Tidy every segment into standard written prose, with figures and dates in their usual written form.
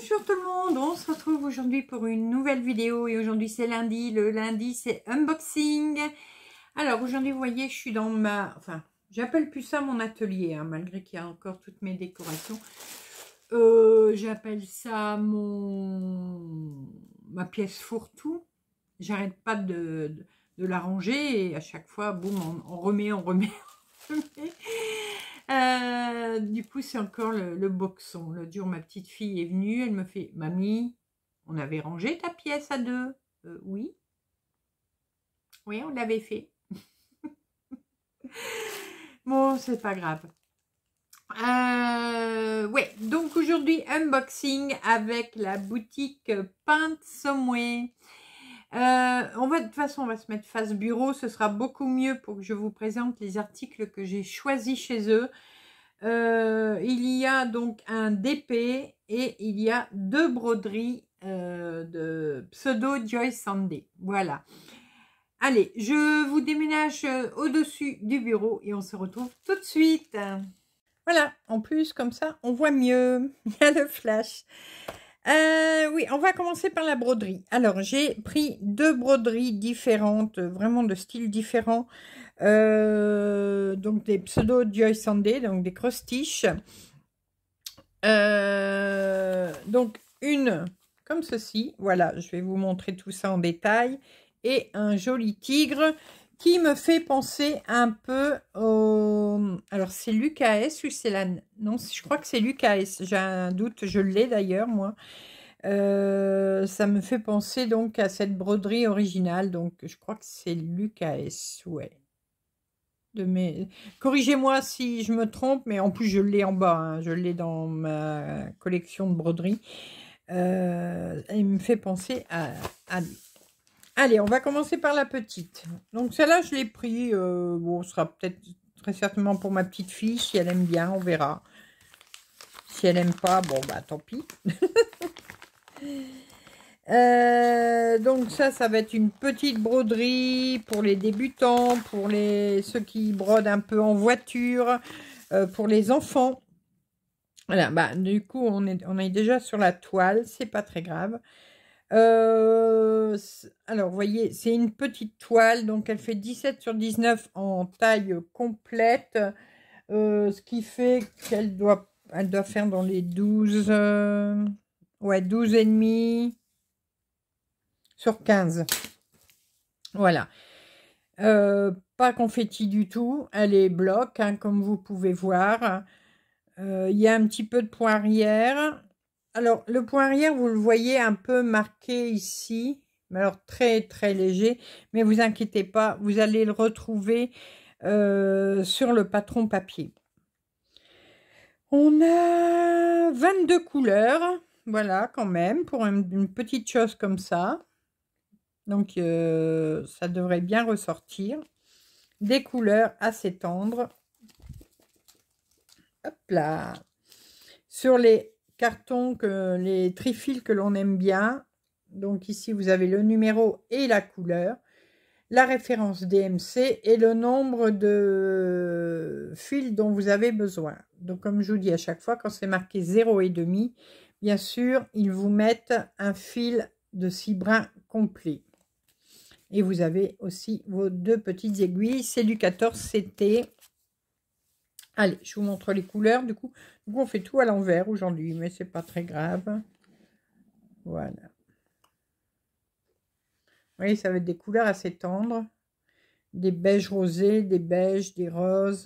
Bonjour tout le monde, on se retrouve aujourd'hui pour une nouvelle vidéo et aujourd'hui c'est lundi, le lundi c'est unboxing. Alors aujourd'hui vous voyez je suis dans ma, enfin j'appelle plus ça mon atelier hein, malgré qu'il y a encore toutes mes décorations. J'appelle ça ma pièce fourre-tout. J'arrête pas de la ranger et à chaque fois boum on remet. Du coup, c'est encore le boxon. Le jour, ma petite fille est venue, elle me fait « Mamie, on avait rangé ta pièce à deux ?» Oui. Oui, on l'avait fait. Bon, c'est pas grave. Ouais, donc aujourd'hui, unboxing avec la boutique Paint Somewhere. De toute façon, on va se mettre face bureau. Ce sera beaucoup mieux pour que je vous présente les articles que j'ai choisis chez eux. Il y a donc un DP et il y a deux broderies de pseudo Joy Sunday. Voilà. Allez, je vous déménage au-dessus du bureau et on se retrouve tout de suite. Voilà, en plus, comme ça, on voit mieux. Il y a le flash. Oui, on va commencer par la broderie. Alors, j'ai pris deux broderies différentes, vraiment de styles différents. Donc des pseudo Joy Sunday, donc des cross-stitch. Donc une comme ceci, voilà, je vais vous montrer tout ça en détail. Et un joli tigre qui me fait penser un peu au... Alors c'est l'UKS ou c'est la... Non, je crois que c'est l'UKS, j'ai un doute, je l'ai d'ailleurs moi. Ça me fait penser donc à cette broderie originale, donc je crois que c'est l'UKS, ouais. Corrigez-moi si je me trompe, mais en plus je l'ai en bas, hein, je l'ai dans ma collection de broderie. Il me fait penser à lui. Allez, on va commencer par la petite. Donc celle-là, je l'ai pris. Bon, ce sera peut-être très certainement pour ma petite fille. Si elle aime bien, on verra. Si elle aime pas, bon, bah tant pis. Donc ça va être une petite broderie pour les débutants, pour ceux qui brodent un peu en voiture, pour les enfants. Voilà, bah du coup on est déjà sur la toile, c'est pas très grave. Alors vous voyez, c'est une petite toile, donc elle fait 17 sur 19 en taille complète, ce qui fait qu'elle doit faire dans les 12, ouais 12 et demi sur 15. Voilà. Pas confetti du tout. Elle est bloc, hein, comme vous pouvez voir. Il y a un petit peu de point arrière. Alors, le point arrière, vous le voyez un peu marqué ici. Mais alors, très, très léger. Mais vous inquiétez pas, vous allez le retrouver sur le patron papier. On a 22 couleurs. Voilà, quand même, pour une petite chose comme ça. Donc, ça devrait bien ressortir. Des couleurs assez tendres. Hop là. Sur les cartons, les trifils que l'on aime bien. Donc, ici, vous avez le numéro et la couleur. La référence DMC et le nombre de fils dont vous avez besoin. Donc, comme je vous dis à chaque fois, quand c'est marqué 0,5, bien sûr, ils vous mettent un fil de 6 brins complet. Et vous avez aussi vos deux petites aiguilles. C'est du 14 CT. Allez, je vous montre les couleurs. Du coup on fait tout à l'envers aujourd'hui, mais c'est pas très grave. Voilà. Vous voyez, ça va être des couleurs assez tendres. Des beiges rosés, des beiges, des roses.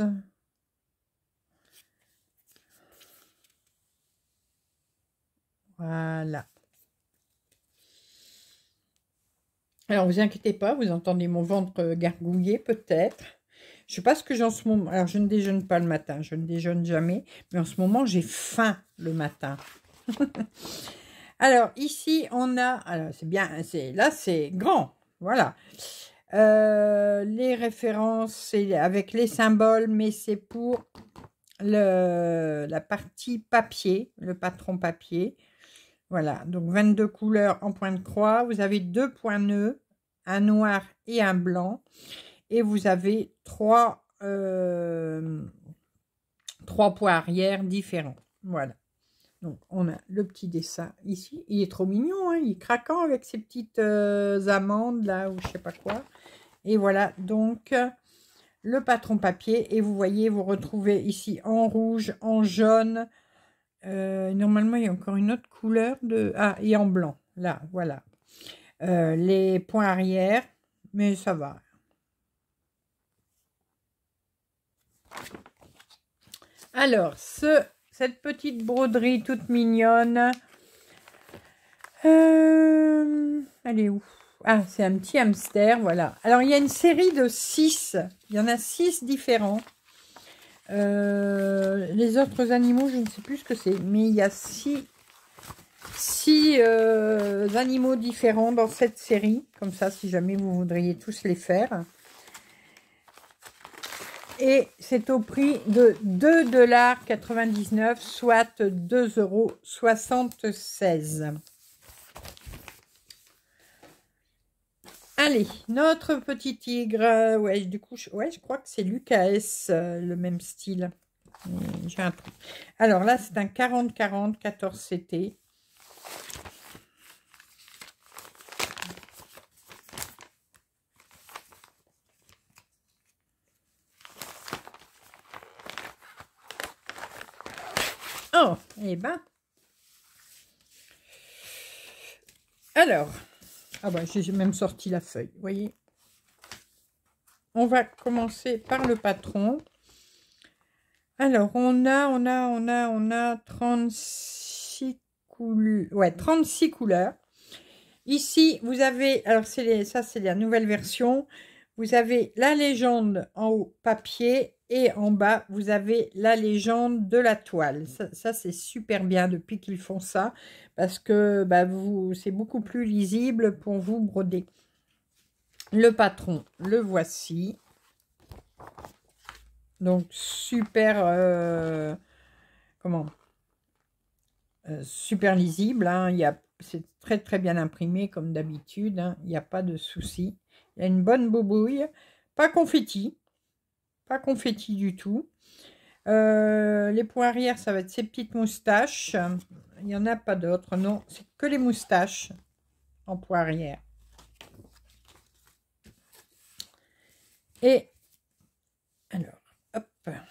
Voilà. Alors, vous inquiétez pas, vous entendez mon ventre gargouiller peut-être. Je sais pas ce que j'ai en ce moment. Alors, je ne déjeune pas le matin, je ne déjeune jamais. Mais en ce moment, j'ai faim le matin. Alors, ici, on a... Alors, c'est bien, là, c'est grand. Voilà. Les références, c'est avec les symboles, mais c'est pour la partie papier, le patron papier. Voilà, donc 22 couleurs en point de croix. Vous avez deux points nœuds, un noir et un blanc. Et vous avez trois points arrière différents. Voilà. Donc, on a le petit dessin ici. Il est trop mignon, hein, il est craquant avec ses petites amandes là, ou je sais pas quoi. Et voilà, donc, le patron papier. Et vous voyez, vous retrouvez ici en rouge, en jaune. Normalement, il y a encore une autre couleur de... Ah, et en blanc. Là, voilà. Les points arrière, mais ça va. Alors, cette petite broderie toute mignonne, elle est où? Ah, c'est un petit hamster, voilà. Alors, il y a une série de 6. Il y en a 6 différents. Les autres animaux, je ne sais plus ce que c'est, mais il y a 6 animaux différents dans cette série. Comme ça, si jamais vous voudriez tous les faire. Et c'est au prix de 2,99 $, soit 2,76 €. Allez, notre petit tigre. Ouais, du coup, je crois que c'est Lucas, le même style. J'ai un truc. Alors là, c'est un 40-40 14 CT. Oh, eh ben. Alors, ah bah, j'ai même sorti la feuille, vous voyez. On va commencer par le patron. Alors, on a 36 couleurs. Ouais, 36 couleurs. Ici, vous avez, alors ça c'est la nouvelle version. Vous avez la légende en haut papier et en bas, vous avez la légende de la toile. Ça c'est super bien depuis qu'ils font ça parce que bah, c'est beaucoup plus lisible pour vous broder. Le patron, le voici. Donc super, super lisible. Hein. C'est très très bien imprimé comme d'habitude. Hein. Il n'y a pas de souci. Il y a une bonne bobouille. Pas confetti. Pas confetti du tout. Les points arrière, ça va être ces petites moustaches. Il n'y en a pas d'autres. Non, c'est que les moustaches en points arrière. Et alors, hop.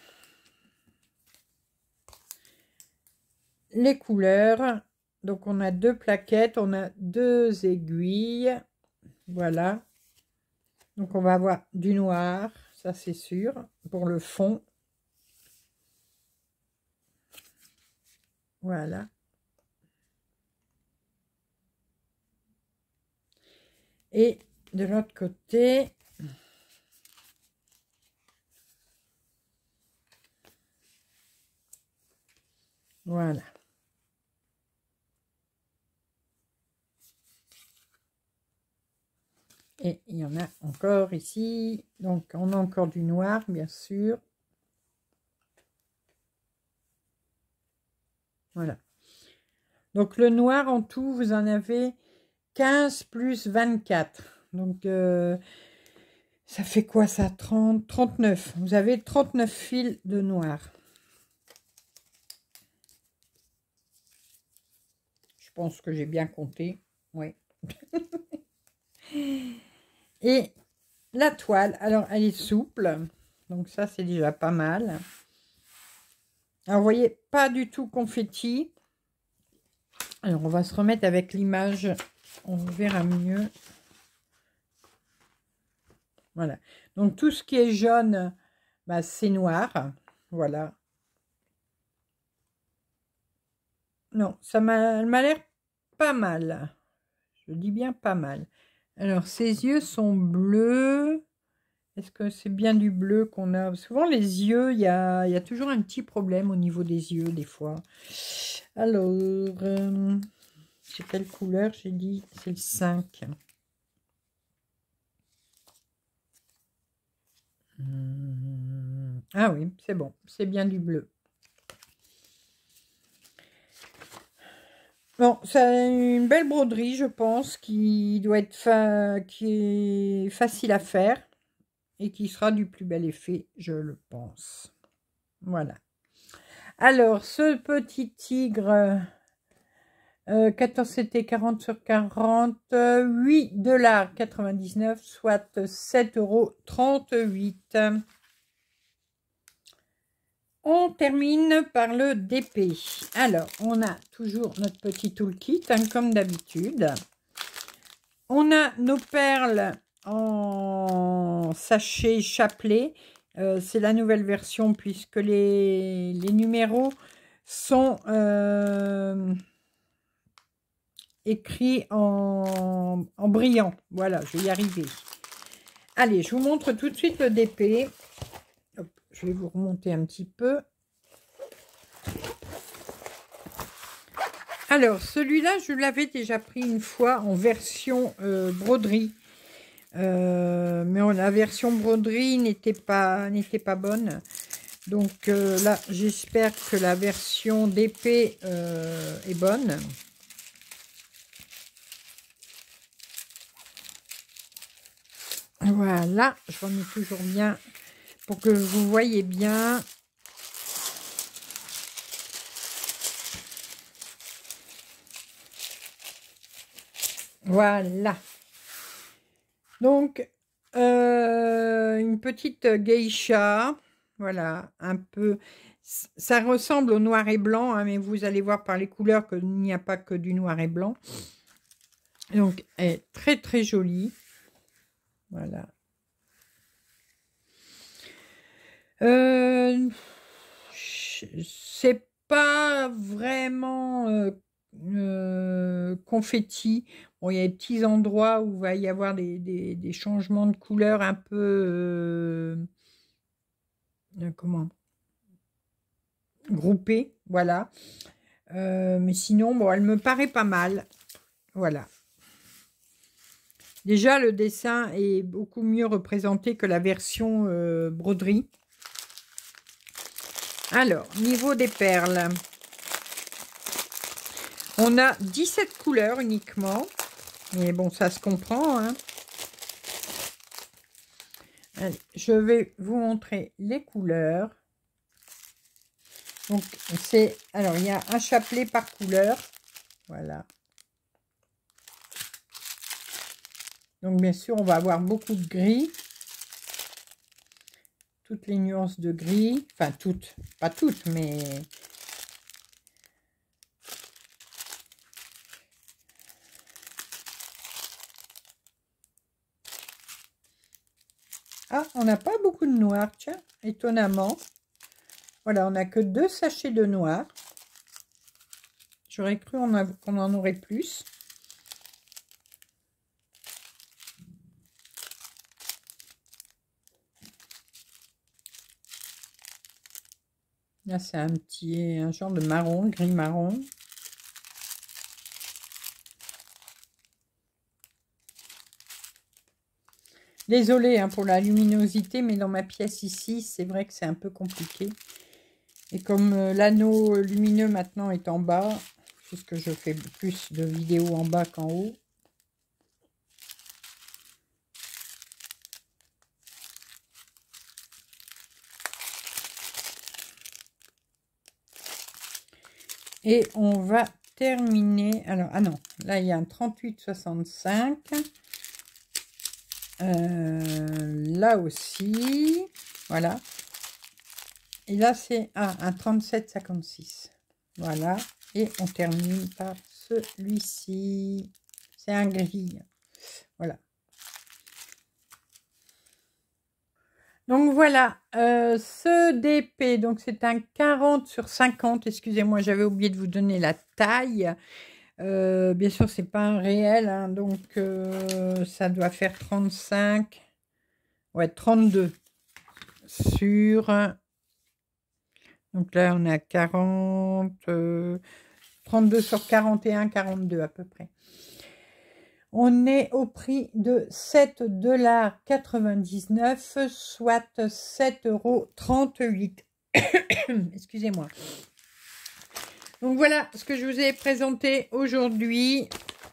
Les couleurs. Donc, on a 2 plaquettes. On a 2 aiguilles. Voilà. Donc, on va avoir du noir. Ça, c'est sûr. Pour le fond. Voilà. Et de l'autre côté, voilà. Et il y en a encore ici. Donc, on a encore du noir, bien sûr. Voilà. Donc, le noir, en tout, vous en avez 15 plus 24. Donc, ça fait quoi ça? 30, 39. Vous avez 39 fils de noir. Je pense que j'ai bien compté. Oui. Et la toile, alors elle est souple. Donc ça, c'est déjà pas mal. Alors, vous voyez, pas du tout confetti. Alors, on va se remettre avec l'image. On verra mieux. Voilà. Donc, tout ce qui est jaune, bah, c'est noir. Voilà. Non, ça m'a l'air pas mal. Je dis bien pas mal. Alors, ses yeux sont bleus. Est-ce que c'est bien du bleu qu'on a? Souvent, les yeux, il y a toujours un petit problème au niveau des yeux, des fois. Alors, c'est quelle couleur? J'ai dit, c'est le 5. Ah oui, c'est bon. C'est bien du bleu. Bon, c'est une belle broderie, je pense, qui doit être qui est facile à faire et qui sera du plus bel effet, je le pense. Voilà. Alors, ce petit tigre, 14 CT 40 sur 40, 8,99 $, soit 7,38 €. On termine par le DP. Alors, on a toujours notre petit toolkit, hein, comme d'habitude. On a nos perles en sachet chapelet. C'est la nouvelle version puisque les numéros sont écrits en brillant. Voilà, je vais y arriver. Allez, je vous montre tout de suite le DP. Hop, je vais vous remonter un petit peu. Alors, celui-là, je l'avais déjà pris une fois en version broderie. Mais la version broderie n'était pas bonne. Donc là, j'espère que la version DP est bonne. Voilà, je remets toujours bien pour que vous voyez bien. Voilà. Donc, une petite geisha. Voilà, un peu. Ça ressemble au noir et blanc, hein, mais vous allez voir par les couleurs qu'il n'y a pas que du noir et blanc. Donc, elle est très, très jolie. Voilà. C'est pas vraiment confetti. Bon, il y a des petits endroits où il va y avoir des changements de couleur un peu comment groupés, voilà. Mais sinon, bon, elle me paraît pas mal. Voilà. Déjà, le dessin est beaucoup mieux représenté que la version broderie. Alors, niveau des perles, on a 17 couleurs uniquement. Mais bon, ça se comprend, hein. Allez, je vais vous montrer les couleurs. Donc, alors, il y a un chapelet par couleur. Voilà. Donc, bien sûr, on va avoir beaucoup de gris. Toutes les nuances de gris. Enfin, toutes. Pas toutes, mais... Ah, on n'a pas beaucoup de noir, tiens, étonnamment. Voilà, on n'a que 2 sachets de noir. J'aurais cru qu'on en aurait plus. Là, c'est un genre de marron, gris marron. Désolée hein, pour la luminosité, mais dans ma pièce ici, c'est vrai que c'est un peu compliqué. Et comme l'anneau lumineux maintenant est en bas, puisque je fais plus de vidéos en bas qu'en haut. Et on va terminer. Alors, ah non, là il y a un 38,65. Là aussi, voilà. Et là c'est un 37,56. Voilà. Et on termine par celui-ci. C'est un gris. Voilà. Donc voilà, ce DP, donc c'est un 40 sur 50. Excusez-moi, j'avais oublié de vous donner la taille. Bien sûr, c'est pas un réel, hein, donc ça doit faire 35, ouais, 32 sur... Donc là, on a 40, 32 sur 41, 42 à peu près. On est au prix de 7,99 $, soit 7,38 €. Excusez-moi. Donc voilà ce que je vous ai présenté aujourd'hui.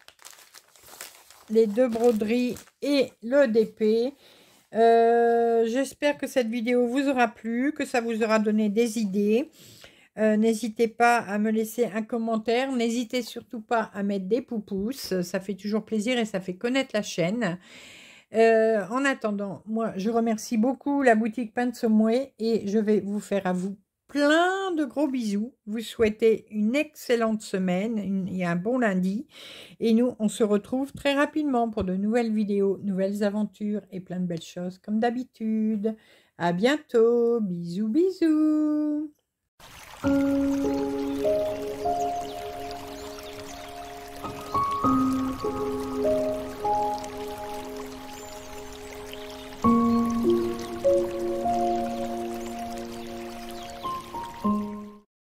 Les 2 broderies et le DP. J'espère que cette vidéo vous aura plu, que ça vous aura donné des idées. N'hésitez pas à me laisser un commentaire. N'hésitez surtout pas à mettre des pouces. Ça fait toujours plaisir et ça fait connaître la chaîne. En attendant, moi, je remercie beaucoup la boutique Pain de Sommeil et je vais vous faire à vous plein de gros bisous. Vous souhaitez une excellente semaine et un bon lundi. Et nous, on se retrouve très rapidement pour de nouvelles vidéos, nouvelles aventures et plein de belles choses comme d'habitude. À bientôt. Bisous, bisous.